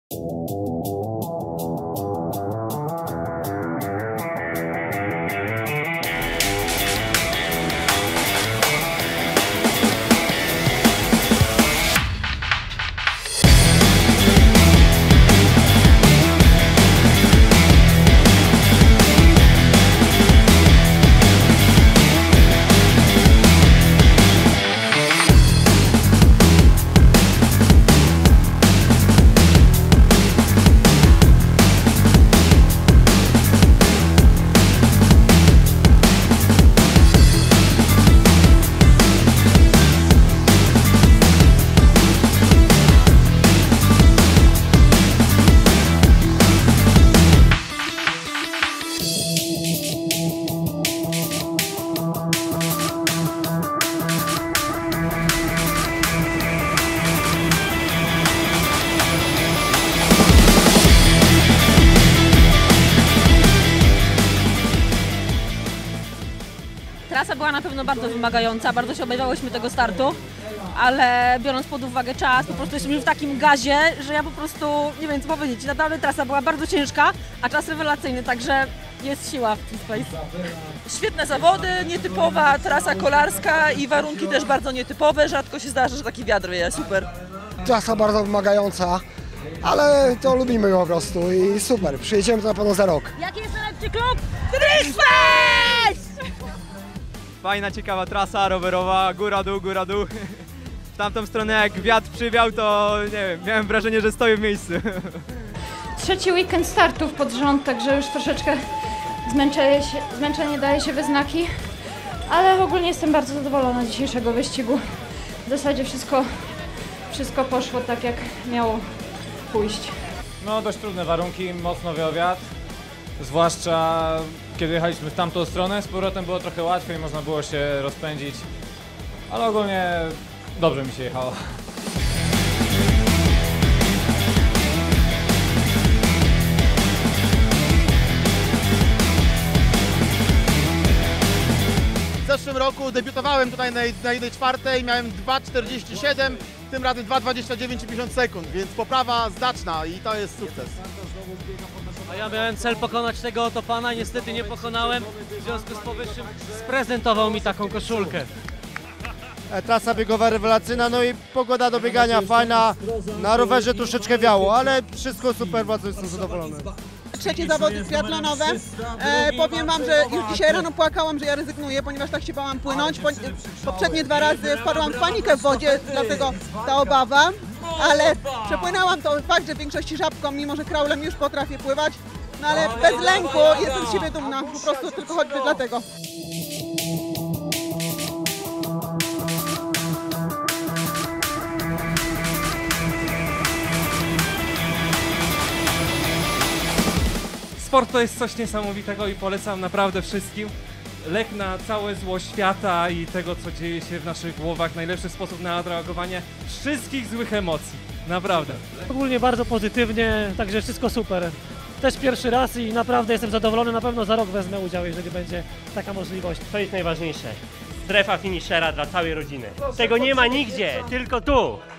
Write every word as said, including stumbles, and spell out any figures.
Trasa była na pewno bardzo wymagająca, bardzo się obawiałyśmy tego startu, ale biorąc pod uwagę czas, po prostu jesteśmy w takim gazie, że ja po prostu nie wiem co powiedzieć. Naprawdę trasa była bardzo ciężka, a czas rewelacyjny, także jest siła w T-Space. Świetne zawody, nietypowa trasa kolarska i warunki też bardzo nietypowe, rzadko się zdarza, że taki wiatr wieje, super. Trasa bardzo wymagająca, ale to lubimy po prostu i super, przyjedziemy to na pewno za rok. Jaki jest najlepszy klub? T-Space! Fajna, ciekawa trasa rowerowa, góra-dół, góra-dół. W tamtą stronę jak wiatr przywiał, to nie wiem, miałem wrażenie, że stoję w miejscu. Trzeci weekend startów pod rząd, także już troszeczkę zmęczenie, się, zmęczenie daje się we znaki, ale ogólnie jestem bardzo zadowolona z dzisiejszego wyścigu. W zasadzie wszystko, wszystko poszło tak, jak miało pójść. No dość trudne warunki, mocno wiał wiatr, zwłaszcza kiedy jechaliśmy w tamtą stronę, z powrotem było trochę łatwiej, można było się rozpędzić, ale ogólnie dobrze mi się jechało. W zeszłym roku debiutowałem tutaj na, na jednej czwartej, miałem dwa czterdzieści siedem, tym razem dwa dwadzieścia dziewięć i pięćdziesiąt sekund, więc poprawa znaczna i to jest sukces. A ja miałem cel pokonać tego oto pana, niestety nie pokonałem, w związku z powyższym sprezentował mi taką koszulkę. Trasa biegowa rewelacyjna, no i pogoda do biegania fajna, na rowerze troszeczkę wiało, ale wszystko super, bardzo jestem zadowolony. Trzecie zawody triatlonowe. E, powiem wam, że już dzisiaj rano płakałam, że ja rezygnuję, ponieważ tak się bałam płynąć. Po, poprzednie dwa razy wpadłam w panikę w wodzie, dlatego ta obawa. Ale przepłynęłam to fakt, że w większości żabką, mimo że kraulem już potrafię pływać. No ale bez lęku jestem z siebie dumna, po prostu tylko choćby dlatego. Sport to jest coś niesamowitego i polecam naprawdę wszystkim. Lek na całe zło świata i tego, co dzieje się w naszych głowach. Najlepszy sposób na odreagowanie wszystkich złych emocji. Naprawdę. Ogólnie bardzo pozytywnie, także wszystko super. Też pierwszy raz i naprawdę jestem zadowolony, na pewno za rok wezmę udział, jeżeli będzie taka możliwość. To jest najważniejsze. Strefa finishera dla całej rodziny. Tego nie ma nigdzie, tylko tu.